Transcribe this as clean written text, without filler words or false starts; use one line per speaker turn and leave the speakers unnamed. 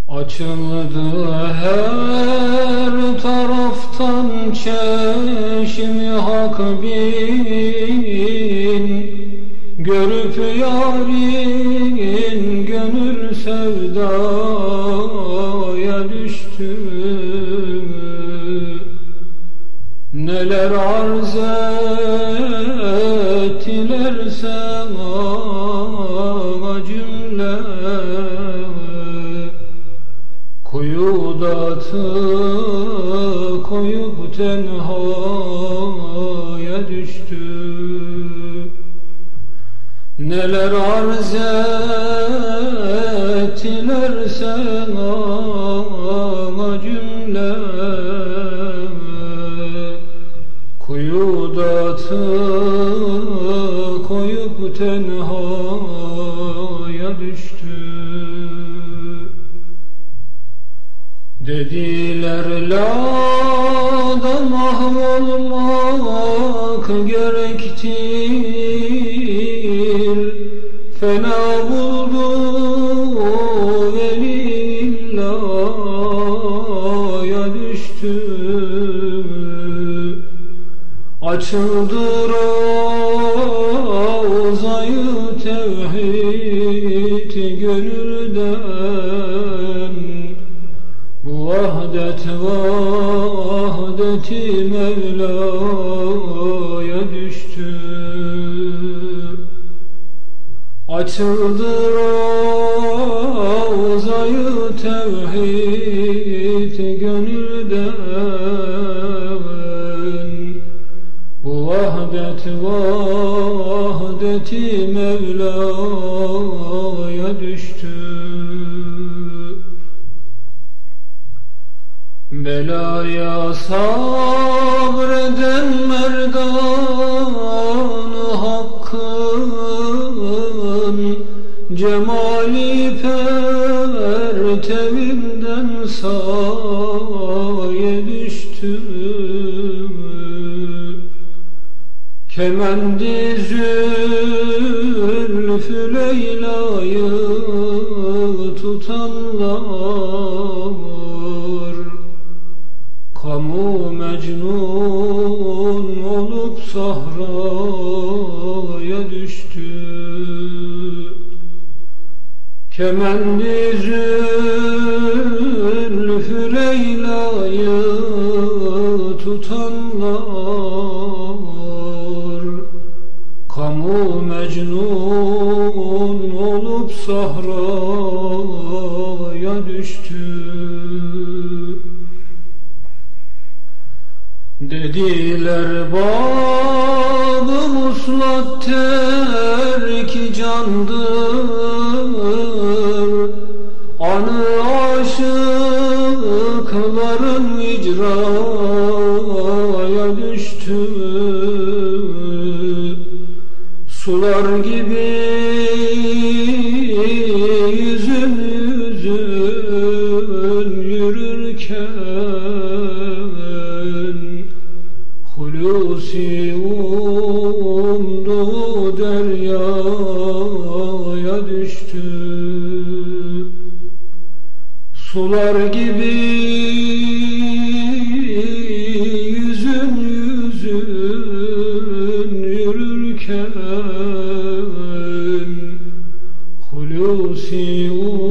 Açıldı her taraftan çeşmi hak bin, görüp yarin gönül sevdaya düştü. Neler arz ettiler sana cümle, kuyuda koyup tenhaya düştü. Neler arz ettiler sana cümle, kuyuda koyup tenhaya düştü. Dediler la'da mahvolmak gerektir, fena buldu velillah'a düştü. Açıldı rozayı tevhid gönülden, bu vahdeti Mevla'ya düştü. Açıldı rozayı tevhid gönülden, bu vahdeti Mevla'ya düştü. Belaya sabreden merdan-ı hakkın, cemali pertevinden saye düştü. Kemendi zülfü Leyla'yı tutanlar, kamu mecnun olup sahraya düştü. Kemendi zülfü Leyla'yı tutanlar, kamu mecnun olup sahraya düştü. Dediler bab-ı muslat terki candır, anı aşıkların icraya düştü. Sular gibi yüzün yürürken, Hulusi umduğu deryaya düştü. Sular gibi yüzün yürürken, Hulusi